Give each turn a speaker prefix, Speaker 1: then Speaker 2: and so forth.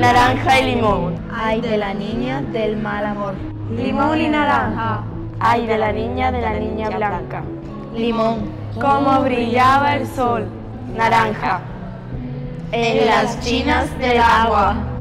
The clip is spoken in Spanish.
Speaker 1: naranja y limón.
Speaker 2: Ay de la niña del mal amor.
Speaker 3: Limón y naranja.
Speaker 1: Ay de la niña blanca.
Speaker 2: Limón.
Speaker 1: Cómo brillaba el sol. Naranja.
Speaker 2: En las chinas del agua.